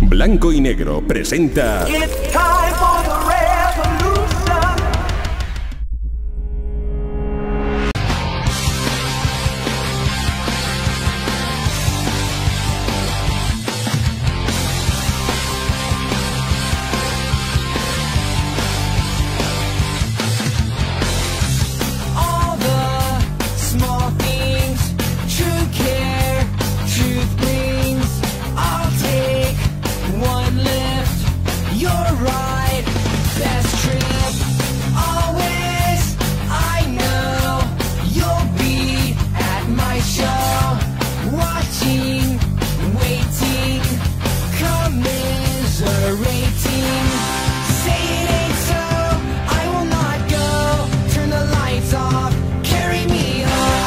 Blanco y Negro presenta... It's time for the revolution. All the small things, true care, truth brings. I'll take one lift, you're right, best trip. Always, I know you'll be at my show, watching, waiting, commiserating. Say it ain't so, I will not go. Turn the lights off, carry me home.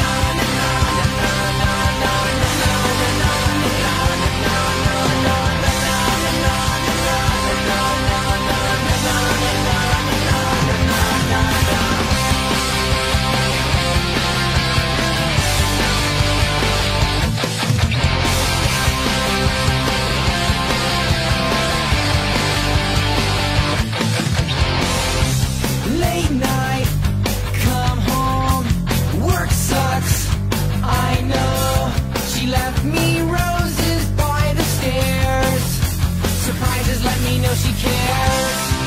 Late night, come home, work sucks, I know. She left me roses by the stairs. Surprises let me know she cares.